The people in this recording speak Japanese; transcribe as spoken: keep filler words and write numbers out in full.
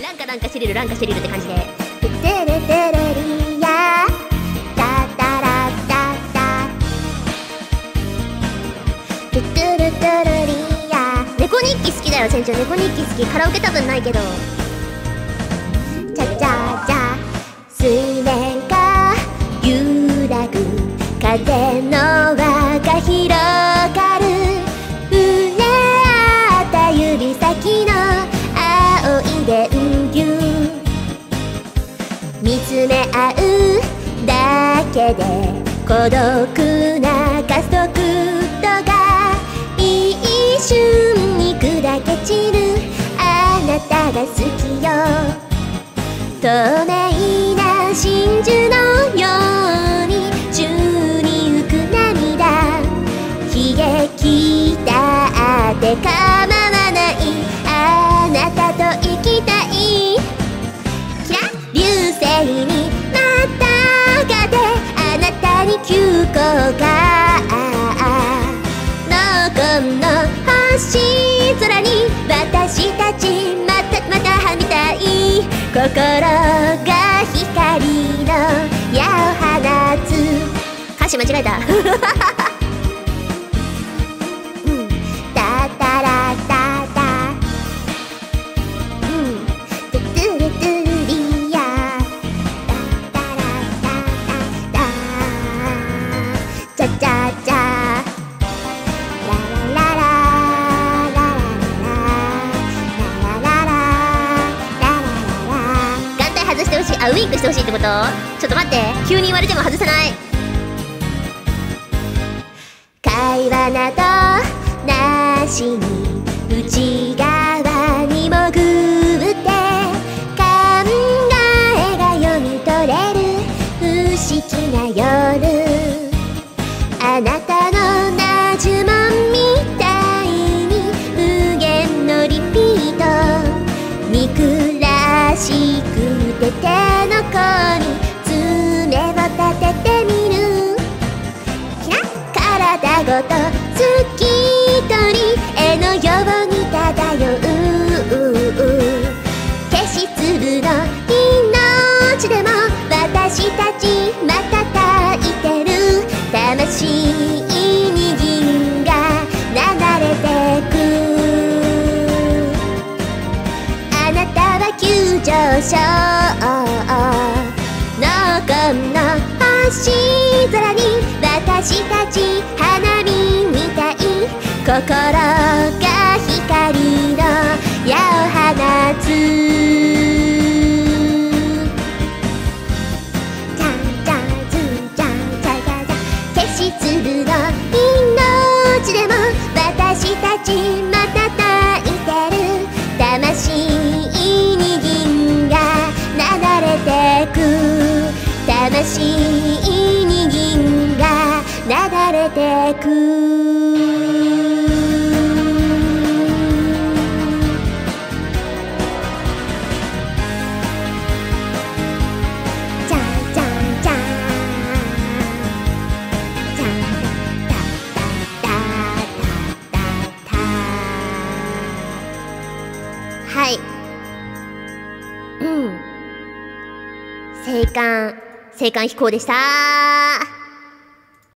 ランカランカシリルランカシリルって感じで。トゥトゥルトゥルリヤタタラタタトゥトゥルトゥルリヤ。猫日記好きだよ船長。猫日記好き。カラオケ多分ないけど。チャチャチャ水面が揺らぐ風の輪が広がる。触れ合った指先の青い電球。見つめ合うだけで孤独な加速度が一瞬に砕け散る。あなたが好きよ。透明な真珠のように宙に浮く涙。悲劇だって構わない。あなたと生きたい。キラ流星にまたがってあなたに急行が残んの星空に私たちまたまたはみたい。心が光の矢を放つ。歌詞間違えたうんタタラタタうんトゥトゥルトゥルリヤタタラタタタチャチャチャララララ外してほしい。あ、ウインクしてほしいってこと？ちょっと待って、急に言われても外さない。会話などなしに内側に潜って考えが読み取れる不思議な夜。あなたのなじゅもんみたいに無限のリピート。憎らしくて手の甲に爪を立ててみる。体ごと透き通り絵のように漂う。消し粒の命でも私たち瞬いてる。魂に銀が流れてく。あなたは急上昇残んの星空に私たち花火みたい。心が光の矢を放つ。チャンチャンズンチャンチャチャチャ消し粒の命でも私たち瞬いてる。魂に銀が流れてく。魂に銀が流れてく。チャンチャンチャンチャンタタタタタタ。はい、うん、青函青函飛行でした。